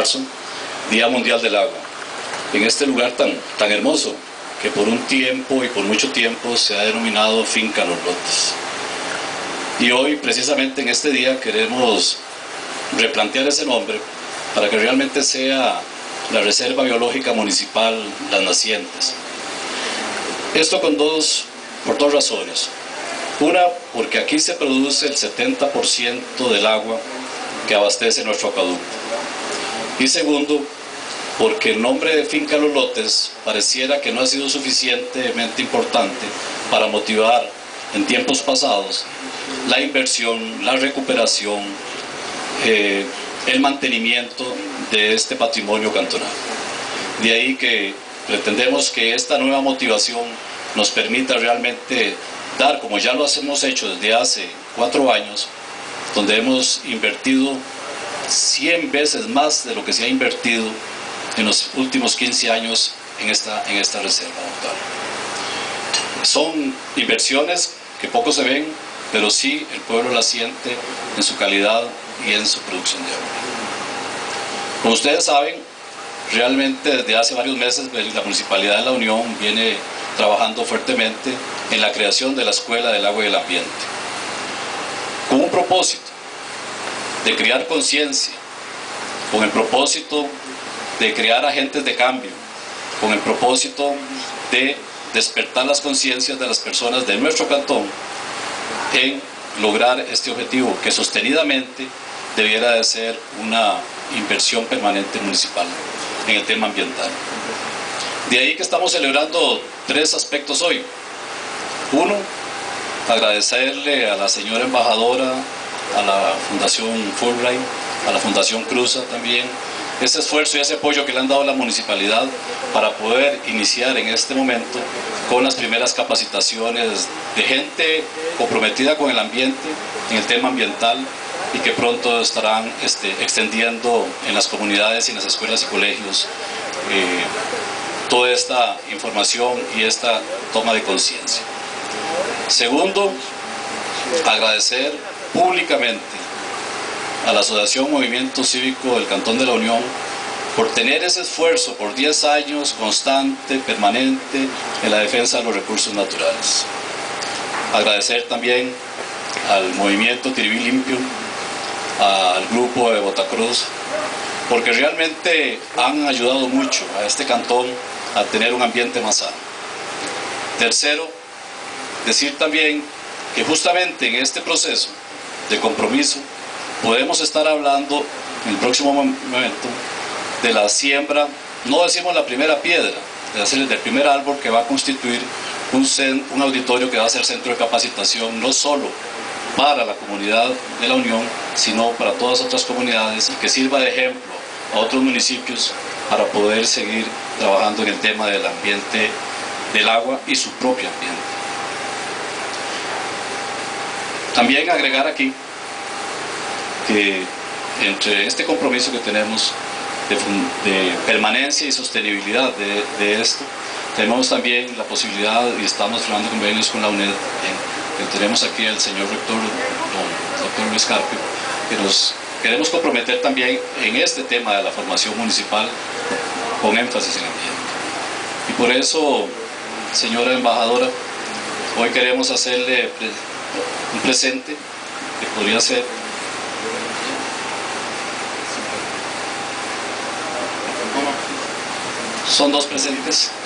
marzo, Día Mundial del Agua, en este lugar tan hermoso que por un tiempo y por mucho tiempo se ha denominado Finca Los Lotes. Y hoy, precisamente en este día, queremos replantear ese nombre para que realmente sea la Reserva Biológica Municipal Las Nacientes. Esto por dos razones. Una, porque aquí se produce el 70% del agua que abastece nuestro acueducto. Y segundo, porque el nombre de Finca Los Lotes pareciera que no ha sido suficientemente importante para motivar en tiempos pasados la inversión, la recuperación, el mantenimiento de este patrimonio cantonal. De ahí que pretendemos que esta nueva motivación nos permita realmente dar, como ya lo hemos hecho desde hace 4 años, donde hemos invertido 100 veces más de lo que se ha invertido en los últimos 15 años en esta reserva, doctor. Son inversiones que poco se ven, pero sí el pueblo la siente en su calidad y en su producción de agua. Como ustedes saben, realmente desde hace varios meses la Municipalidad de La Unión viene trabajando fuertemente en la creación de la Escuela del Agua y el Ambiente, con un propósito de crear conciencia, con el propósito de crear agentes de cambio, con el propósito de despertar las conciencias de las personas de nuestro cantón en lograr este objetivo que sostenidamente debiera de ser una inversión permanente municipal en el tema ambiental. De ahí que estamos celebrando 3 aspectos hoy. Uno, agradecerle a la señora embajadora, a la Fundación Fulbright, a la Fundación Cruza también, ese esfuerzo y ese apoyo que le han dado a la municipalidad para poder iniciar en este momento con las primeras capacitaciones de gente comprometida con el ambiente, en el tema ambiental, y que pronto estarán extendiendo en las comunidades y en las escuelas y colegios toda esta información y esta toma de conciencia. Segundo, agradecer públicamente a la Asociación Movimiento Cívico del Cantón de La Unión por tener ese esfuerzo por 10 años constante, permanente, en la defensa de los recursos naturales. Agradecer también al Movimiento Tiribí Limpio, al grupo de Botacruz, porque realmente han ayudado mucho a este cantón a tener un ambiente más sano. Tercero, decir también que justamente en este proceso de compromiso podemos estar hablando en el próximo momento de la siembra, no decimos la primera piedra, es decir, del primer árbol que va a constituir un auditorio que va a ser centro de capacitación no solo para la comunidad de La Unión, sino para todas otras comunidades, y que sirva de ejemplo a otros municipios para poder seguir trabajando en el tema del ambiente del agua y su propio ambiente. También agregar aquí que entre este compromiso que tenemos de permanencia y sostenibilidad de esto, tenemos también la posibilidad, y estamos firmando convenios con la UNED, que tenemos aquí al señor rector, don doctor Luis Carpio, que nos queremos comprometer también en este tema de la formación municipal con énfasis en ambiente. Y por eso, señora embajadora, hoy queremos hacerle un presente que podría ser son 2 presentes.